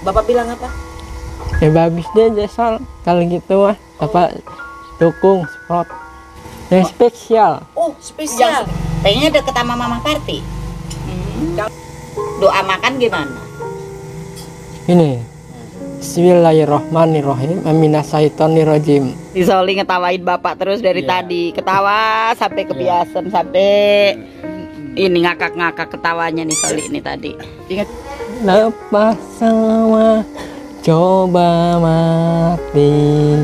Bapak bilang apa? Ya bagus deh Jasal. Kalau gitu mah Bapak dukung sport yang spesial. Oh, spesial. Pengennya deket sama Mama Parti. Doa makan gimana? Ini Bismillahirrohmanirrohim. Aminasyaitonirrojim. Disoli ngetawain bapak terus dari tadi. Ketawa sampai kebiasaan sampai ini ngakak-ngakak ketawanya nih Soli ini tadi. Ingat. Lepas semua coba mati,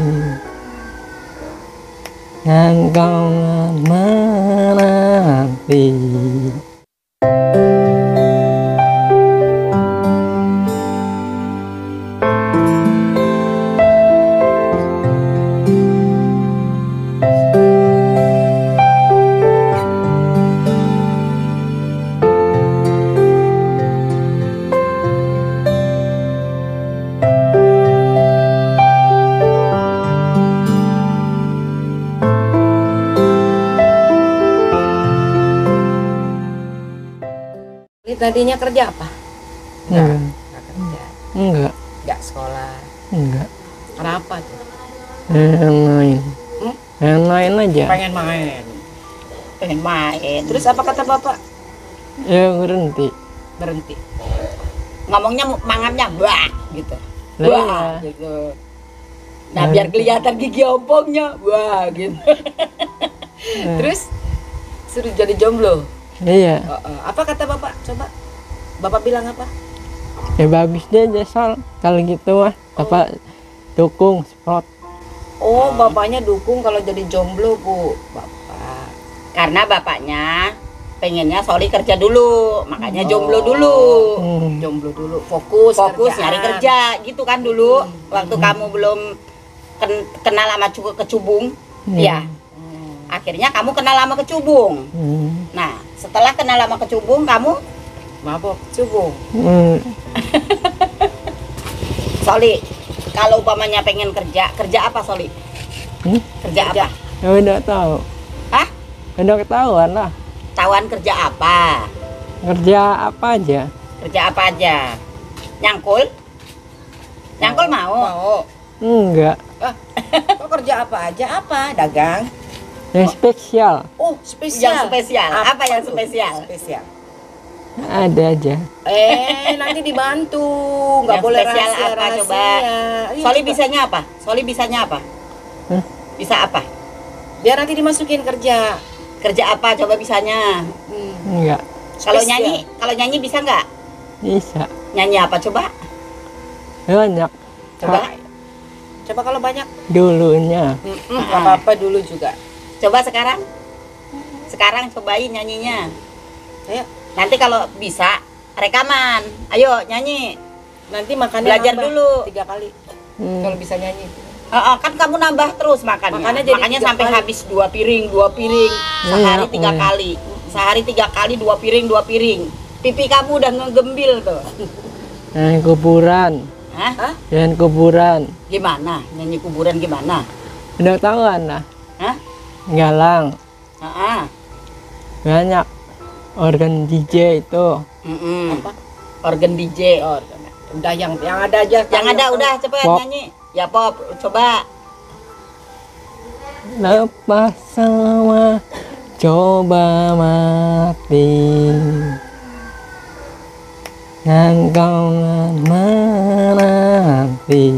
yang kau menanti. Tadinya kerja apa? Enggak. Nggak kerja. Enggak. Nggak sekolah. Enggak. Kenapa tuh? Main. Main aja. Pengen main. Pengen main. Terus apa kata bapak? Ya berhenti. Berhenti. Ngomongnya mangannya wah gitu. Lah, Wah iya. gitu. Nah biar kelihatan gigi ompongnya wah gitu. Terus suruh jadi jomblo. Iya. Apa kata bapak? Coba. Bapak bilang apa? Ya bagus deh Jasal. Kalau gitu mah Bapak dukung sport. Oh, bapaknya dukung kalau jadi jomblo, Bu. Bapak. Karena bapaknya pengennya Soli kerja dulu, makanya jomblo dulu. Jomblo dulu, fokus Fokus kerjaan. nyari kerja gitu kan dulu. Waktu kamu belum kenal sama kecubung, ya. Akhirnya kamu kenal sama kecubung. Nah, setelah kenal sama kecubung, kamu Mabok, cubung. Soli, kalau umpamanya pengen kerja, kerja apa Soli? Kerja apa? Ya udah tahu. Hah? Udah ketahuan lah. Tawan kerja apa? Kerja apa aja. Kerja apa aja? Nyangkul? Nyangkul mau? Mau. Enggak. Kok kerja apa aja? Apa? Dagang? Yang spesial. Oh, spesial. Yang spesial. Apa yang tuh? spesial? Spesial. Ada aja. Nanti dibantu. Nggak Yang boleh spesial rahasia, apa coba? rahasia. Soli bisanya apa? Soli bisanya apa? Hah? Bisa apa? Biar nanti dimasukin kerja. Kerja apa coba bisanya? Enggak. Kalau Spesial. nyanyi bisa nggak? Bisa. Nyanyi apa coba? Banyak. Coba. Coba kalau banyak. Dulunya. Nggak apa-apa dulu juga. Coba sekarang. Sekarang cobain nyanyinya. Ayo. Nanti kalau bisa rekaman. Ayo nyanyi. Nanti makannya Belajar nambah dulu. 3 kali. Kalau bisa nyanyi. Kan kamu nambah terus makannya. Makannya jadi Makanya 3 sampai kali. habis 2 piring, 2 piring. Sehari 3 kali. Sehari 3 kali 2 piring, 2 piring. Pipi kamu udah ngegembil tuh. Yang kuburan. Hah? Yang kuburan. Gimana? Nyanyi kuburan gimana? Udah tahuan lah. Hah? Galang. Heeh. Banyak. Organ DJ itu. Apa? Organ DJ. Oh, udah yang ada aja. Yang ada udah cepet Pop. nyanyi. Ya pop, coba. Lepas semua coba mati, yang kau menanti.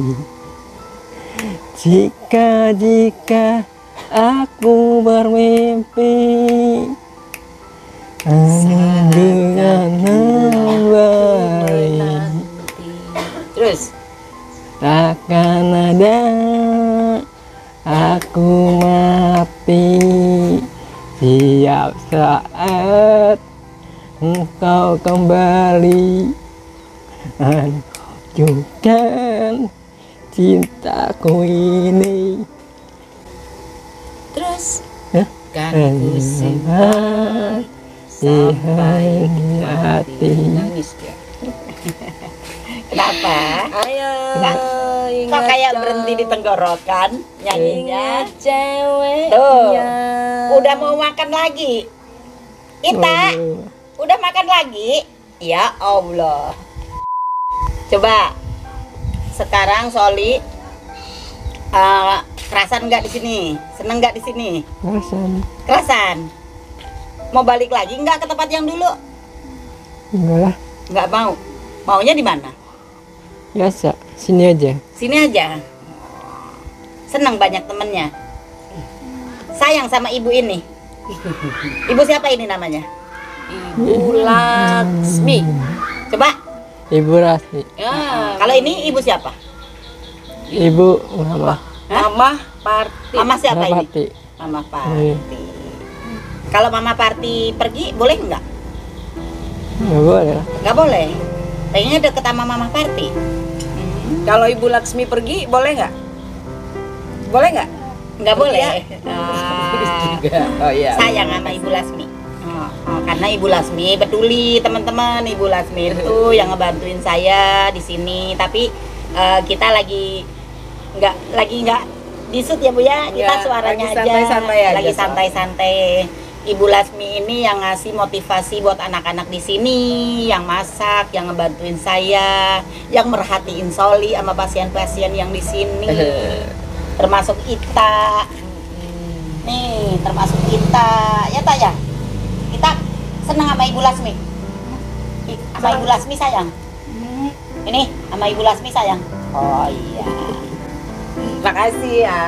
Jika aku bermimpi dengan kembali, Terus. takkan ada aku mati tiap saat engkau kembali lanjutkan cintaku ini. Terus Hah? kan ku simpan sampai di hati. nangis dia. Kenapa? Ayo, Kok kayak berhenti di tenggorokan nyanyinya? Ingat cewek. Tuh. Udah mau makan lagi. Ita, Oh. udah makan lagi? Ya Allah. Coba sekarang Soli kerasan nggak di sini? Seneng nggak di sini? Kerasan. Kerasan. Mau balik lagi nggak ke tempat yang dulu? Enggak lah. Nggak mau. Maunya di mana? Biasa. Sini aja. Sini aja. Senang banyak temennya. Sayang sama ibu ini. Ibu siapa ini namanya? Ibu Laksmi. Coba. Ibu Rasmi. Ya, Kalau ini ibu siapa? Ibu Mama. Hah? Mama Parti. Mama siapa ini? Rapati. Mama Parti. Kalau Mama Parti pergi boleh nggak? Enggak boleh lah. Nggak boleh. Pengennya deket sama Mama Parti. Kalau Ibu Laksmi pergi boleh nggak? Boleh nggak? Nggak boleh. Oh iya. Sayang sama Ibu Lasmi. Karena Ibu Lasmi betuli teman-teman. Ibu Lasmi itu yang ngebantuin saya di sini. Tapi kita lagi nggak disut ya Bu ya. Kita Nggak, suaranya lagi aja. santai-santai aja, Lagi soalnya. santai-santai. Ibu Lasmi ini yang ngasih motivasi buat anak-anak di sini, yang masak, yang ngebantuin saya, yang merhatiin Soli sama pasien-pasien yang di sini. Termasuk Ita. Nih, termasuk kita, ya tak ya? Kita senang sama Ibu Lasmi. Sama Ibu Lasmi sayang. Ini sama Ibu Lasmi sayang. Oh iya. Makasih ya.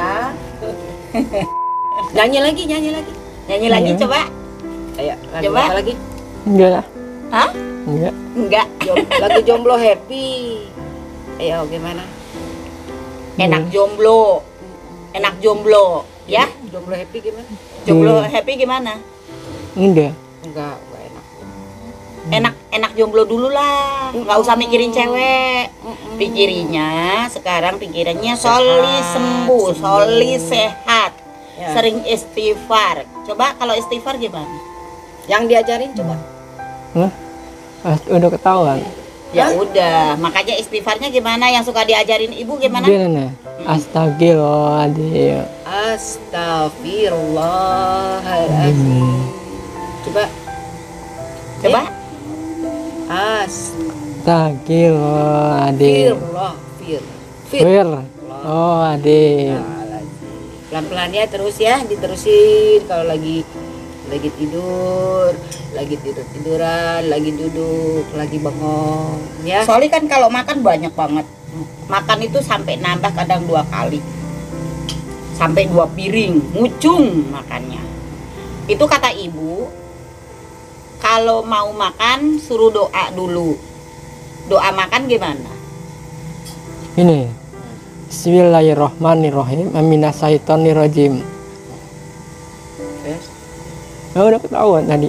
Nyanyi lagi. Nyanyi lagi Iya. coba. Ayo, lagu Coba. apa lagi? Enggak lah. Hah? Enggak. Enggak. Lagu Jomblo Happy. Ayo, gimana? Enak jomblo. Enak jomblo, ya? Jomblo Happy gimana? Jomblo happy gimana? Enggak. Enggak enak. Enak jomblo dulu lah. Nggak usah mikirin cewek. Pikirinnya sekarang pikirannya Soli sembuh, Soli sehat. Ya. Sering istighfar. Coba kalau istighfar gimana? Yang diajarin coba. Hah? Udah ketahuan. Ya udah, makanya istighfarnya gimana? Yang suka diajarin ibu gimana? Gimana? Astagfirullahaladzim. Astagfirullahaladzim. Coba. Coba. Astagfirullahaladzim. Fir. Oh, adik. Pelan-pelan ya, terus ya, diterusin. Kalau lagi tidur, lagi tiduran, lagi duduk, lagi bengong, ya. Soli kan kalau makan banyak banget. Makan itu sampai nambah kadang 2 kali. Sampai 2 piring, mucung makannya. Itu kata ibu, kalau mau makan suruh doa dulu. Doa makan gimana? Ini. Bismillahirrahmanirrahim. Aminasyaitonirrajim. Terus, Oh, udah ketahuan tadi.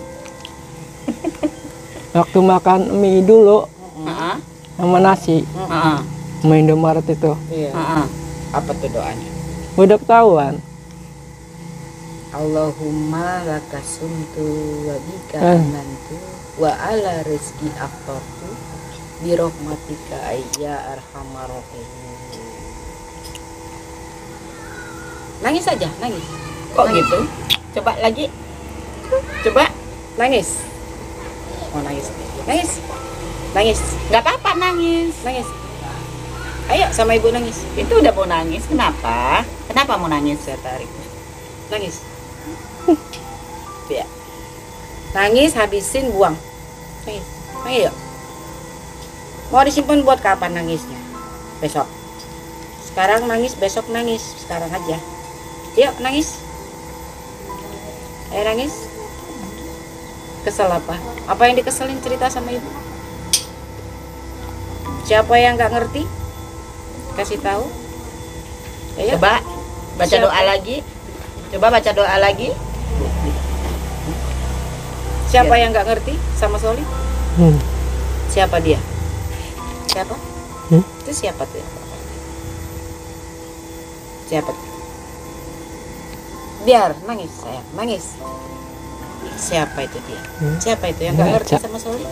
Waktu makan mie dulu Heeh. sama nasi, Heeh. sama Indomaret itu. iya. Heeh. Apa tuh doanya? Udah ketahuan. Allahumma lakasumtu wa bika Eh. amantu wa ala rizki aftartu birahmatika ayya arhamar rahimin. Nangis aja, nangis. Kok gitu? Coba lagi. Coba. Nangis. Mau nangis. Nangis. Nangis. Nggak apa-apa nangis. Nangis. Ayo sama ibu nangis. Itu udah mau nangis. Kenapa? Kenapa mau nangis? Saya tarik. Nangis. Ya. Nangis habisin buang. Nangis. Nangis yuk. Mau disimpan buat kapan nangisnya? Besok. Sekarang nangis, besok nangis. Sekarang aja. Yuk nangis. Ayo nangis. Kesel apa? Apa yang dikeselin, cerita sama ibu? Siapa yang nggak ngerti? Kasih tahu. Ayo. Coba baca Siapa? doa lagi. Coba baca doa lagi. Siapa yang nggak ngerti sama Soli? Siapa dia? Siapa? Itu siapa tuh? Siapa tuh? Biar nangis sayang, nangis. Siapa itu dia? Siapa itu yang nggak ngerti Baca. sama Soli?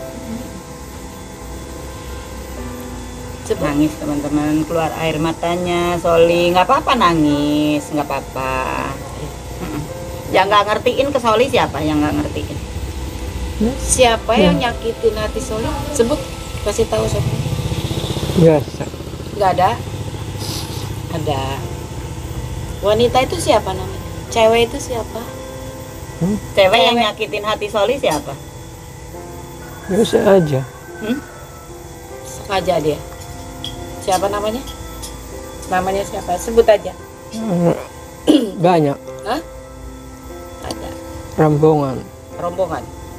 Coba. Nangis teman-teman, keluar air matanya. Soli nggak apa-apa nangis, nggak apa-apa. Yang nggak ngertiin ke Soli siapa? Yang nggak ngertiin? Siapa yang nyakitin hati Soli? Sebut, kasih tahu Soli. Biasa. Nggak ada? Ada. Wanita itu siapa namanya? Cewek itu siapa? Cewek yang nyakitin hati Soli siapa? Biasa aja. Sengaja dia. Siapa namanya? Namanya siapa? Sebut aja. Banyak. Hah? Ada. Rombongan. Rombongan.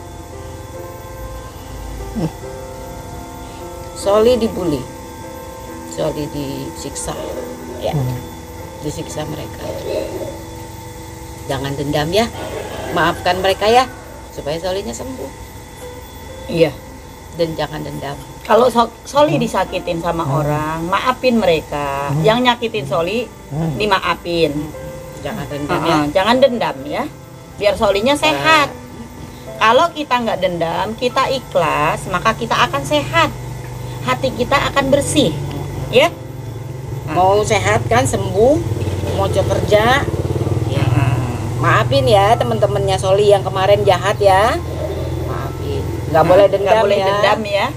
Soli dibully. Soli disiksa. Ya. Disiksa mereka. Jangan dendam ya. Maafkan mereka ya. Supaya Solinya sembuh. Iya. Dan jangan dendam. Kalau Soli disakitin sama orang, maafin mereka. Yang nyakitin Soli, dimaafin. Jangan dendam ya. Jangan dendam ya. Biar Solinya sehat. Kalau kita nggak dendam, kita ikhlas, maka kita akan sehat. Hati kita akan bersih. Ya. Mau sehat kan, sembuh, mau kerja. Ya. Maafin ya teman-temannya Soli yang kemarin jahat ya. Maafin. Nggak boleh dendam Nggak boleh ya. dendam ya.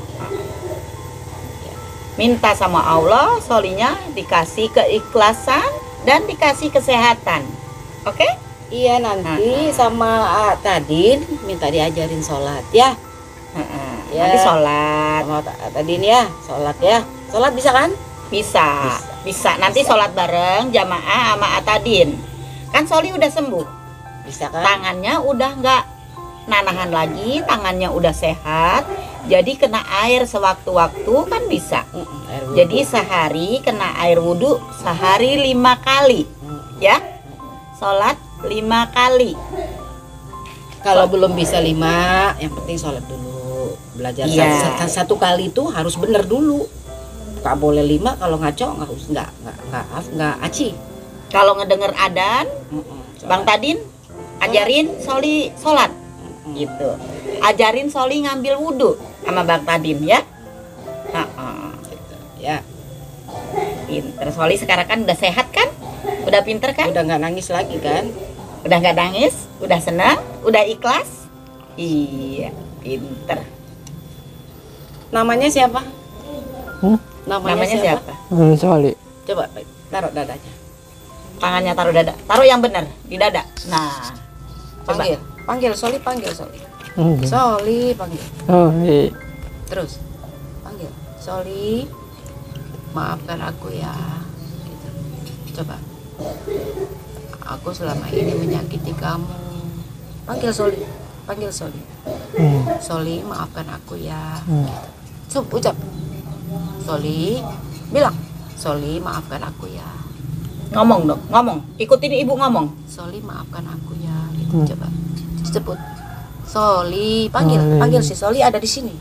Minta sama Allah, Solinya dikasih keikhlasan dan dikasih kesehatan. Oke? Iya nanti sama Tadin minta diajarin sholat ya. Ya. Nanti sholat. Sama Tadin ya, sholat ya. Sholat bisa kan? Bisa. Nanti sholat bareng jamaah sama Atadin. Kan Soli udah sembuh. Bisa kan? Tangannya udah nggak nanahan lagi, tangannya udah sehat. Jadi kena air sewaktu-waktu kan bisa. Air wudhu. Jadi sehari kena air wudhu sehari 5 kali. Ya. Sholat 5 kali. Kalau belum bisa 5, yang penting sholat dulu. Belajar Iya. satu kali itu harus bener dulu. Gak boleh 5, kalau ngaco nggak aci. Kalau ngedenger adan, Bang Tadin ajarin Soli sholat. Gitu. Ajarin Soli ngambil wudhu sama Bang Tadin ya. Gitu, ya. Pinter. Soli sekarang kan udah sehat kan? Udah pinter kan? Udah nggak nangis lagi kan? Udah nggak nangis? Udah senang? Udah ikhlas? Iya, pinter. Namanya siapa? Namanya siapa? Soli. Coba taruh dadanya. Tangannya taruh dada. Taruh yang benar di dada. Nah, coba. Panggil Soli, panggil Soli. Soli, panggil. Soli. Terus panggil Soli. Maafkan aku ya. Gitu. Coba. Aku selama ini menyakiti kamu. Panggil Soli. Panggil Soli. Soli, maafkan aku ya. Sup, ucap. Soli, bilang. Soli, maafkan aku ya. Ngomong dong, ngomong. Ikutin ibu ngomong. Soli, maafkan aku ya. Gitu. Coba. Sebut. Soli, panggil si Soli ada di sini.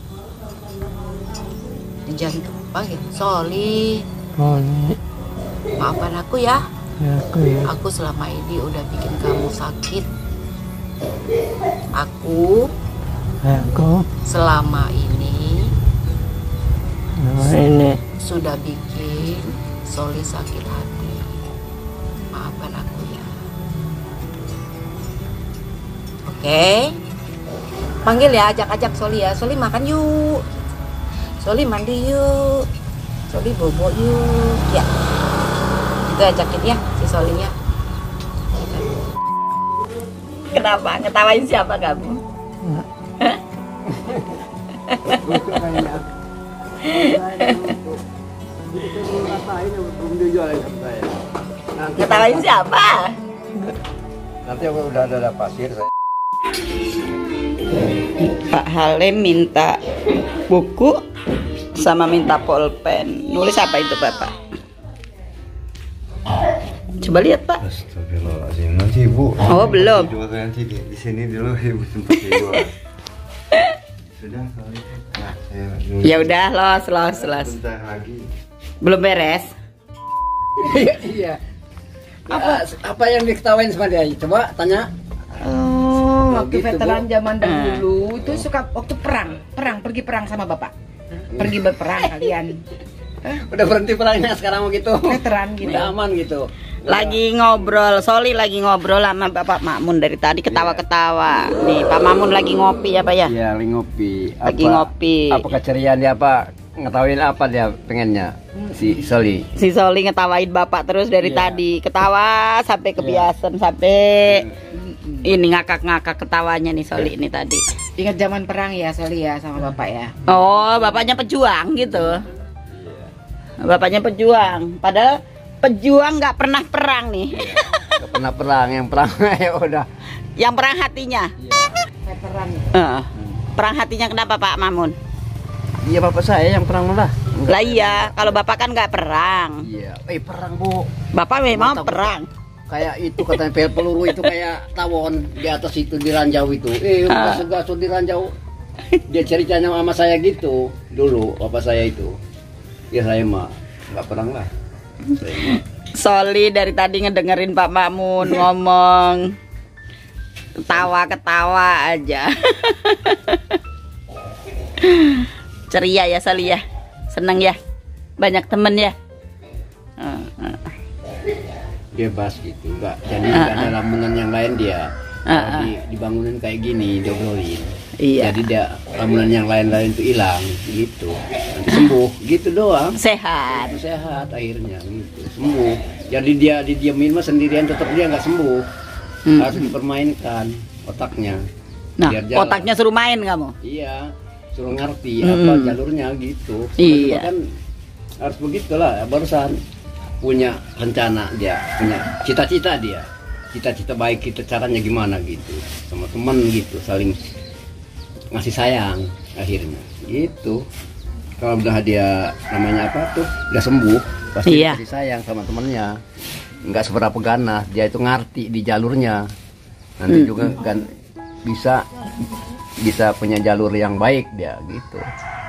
Di jantung. Panggil Soli. Maafkan aku ya. Aku selama ini udah bikin kamu sakit. Aku selama ini sudah bikin Soli sakit hati. Maafkan aku ya. Oke. Panggil ya, ajak-ajak Soli ya. Soli makan yuk. Soli mandi yuk. Soli bobo yuk. Ya. Itu ajakin ya si Solinya. Kenapa? Ngetawain siapa kamu? Ngetawain siapa? Nanti aku udah ada pasir saya. Pak Halim minta buku sama minta pulpen. Nulis apa itu Bapak? Coba lihat Pak. Astagfirullahaladzim, nanti ibu. Oh belum. Jual nanti di sini dulu ibu tempat jual. Sudah kalau itu. Nah, saya nulis. Ya udah los. Bentar lagi. Belum beres. Iya. Apa yang diketawain sama dia? Coba tanya. Oh, waktu gitu, veteran Bu. zaman dahulu itu suka waktu pergi perang sama bapak. Pergi berperang kalian. Udah berhenti perangnya sekarang begitu. Veteran gitu. Udah aman gitu. Lagi ngobrol, Soli lagi ngobrol sama Bapak Makmun dari tadi ketawa-ketawa. Nih Pak Makmun lagi ngopi ya Pak ya? Iya, lagi ngopi. Lagi ngopi. Apa keceriaan dia Pak? ngetawain apa dia pengennya si Soli. Si Soli ngetawain bapak terus dari Iya. tadi, ketawa sampai kebiasaan sampai ini ngakak-ngakak ketawanya nih Soli ini tadi. Ingat zaman perang ya Soli ya sama bapak ya. Oh, bapaknya pejuang gitu. Bapaknya pejuang, padahal pejuang nggak pernah perang nih. Gak pernah perang, yang perang ya udah. Yang perang hatinya. Veteran. Perang hatinya kenapa Pak Mamun? Iya bapak saya yang perang malah. Lah iya, kalau bapak kan nggak perang. Iya, perang Bu. Bapak memang Mantap. perang. Kayak itu katanya peluru itu kayak tawon di atas itu di ranjau itu. Gaso di ranjau. Dia ceritanya sama saya gitu dulu bapak saya itu. Ya saya mah nggak perang lah. Saya mah. Soli dari tadi ngedengerin Pak Mamun ngomong, ketawa-ketawa aja. Ceria ya Soli ya, seneng ya, banyak temen ya. Bebas gitu, nggak jadi nggak ada lamunan yang lain dia. Kalau dibangunin kayak gini, diobrolin. Iya. Jadi dia lamunan yang lain-lain itu hilang gitu. Nanti sembuh gitu doang. Sehat. Sehat akhirnya gitu, sembuh. Jadi dia didiamin mah sendirian tetap dia nggak sembuh. Harus dipermainkan otaknya. Nah, Biar jalan. otaknya suruh main kamu. Iya, suruh ngerti apa jalurnya gitu. Iya. Kan harus begitulah. Barusan punya rencana dia, punya cita-cita dia. Cita-cita baik kita caranya gimana gitu. Sama teman gitu, saling ngasih sayang akhirnya gitu. Kalau udah dia namanya apa tuh udah sembuh pasti Iya. kasih sayang sama temennya, nggak seberapa ganas dia itu ngerti di jalurnya nanti juga kan bisa punya jalur yang baik dia gitu.